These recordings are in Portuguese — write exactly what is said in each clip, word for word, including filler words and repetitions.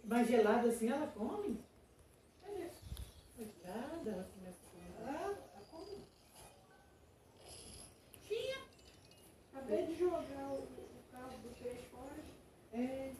Mais gelada assim, ela come? Cadê? Coitada, ela começa a comer. Ah, ela come. Tinha. Acabei de jogar o, o carro do peixe fora. É.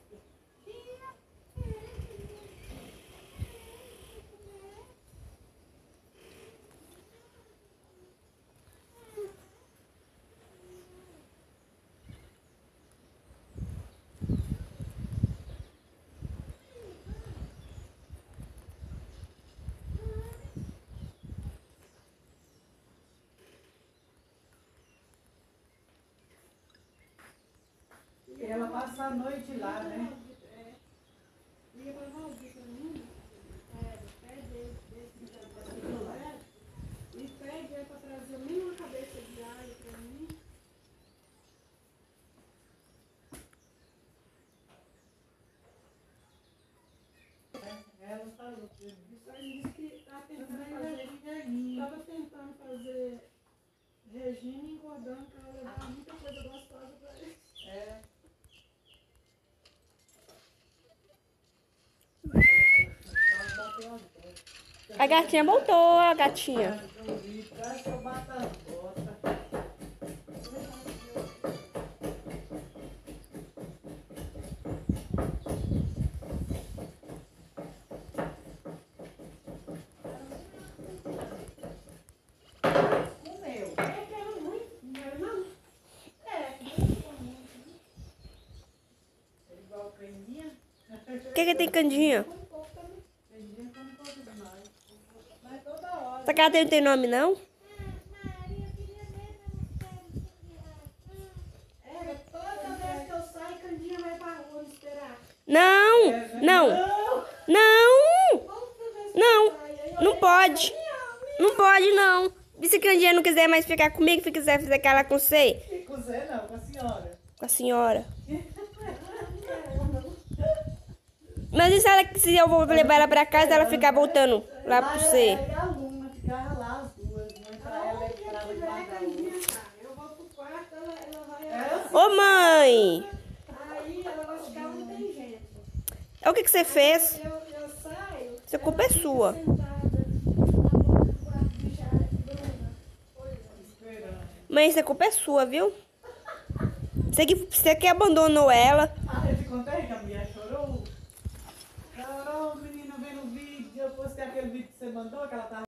E ela passa a noite lá, né? É. Ia pra Valdir pra mim. É, pede ele, desse que tá fazendo. E pede ele pra trazer nem uma cabeça de alho pra mim. Ela falou que eu disse. Só ele disse que tava tentando Também é fazer. pequenininha. Tava tentando fazer regime e engordando pra levar muita coisa gostosa pra ele. É. A gatinha voltou, a gatinha. Acho que eu bato as botas. Comeu. É que era ruim, não era não? É. Igual candinha. O que que tem candinha? Um pouco também. Candinha come um pouco demais. Mas toda hora. Essa casa não tem nome, não? É, toda vez que eu saio, Candinha vai pra rua me esperar. Não, não, não, Toda vez que não, eu saio, aí eu não pode. Não pode, não. E se Candinha não quiser mais ficar comigo, se quiser fazer aquela com você? E com você não, com a senhora. Com a senhora. Mas e se, ela, se eu vou levar ela pra casa, ela ficar voltando lá pra você? Ela e a Luna ficava lá as duas. Uma pra ela e entrava debaixo da outra. Eu vou pro quarto, ela, ela vai. Era assim. Ô, mãe! Aí ela vai ficar onde tem gente. É o que que você fez? Eu, eu saio. Essa culpa é sua. Sentada na porta do quarto de Jara, Bruna. Esperando. Mãe, essa culpa é sua, viu? Você que, você que abandonou ela. Ah, eu te contei que a mulher chorou? Chorou, menina, vendo o vídeo. Eu postei aquele vídeo que você mandou, que ela tava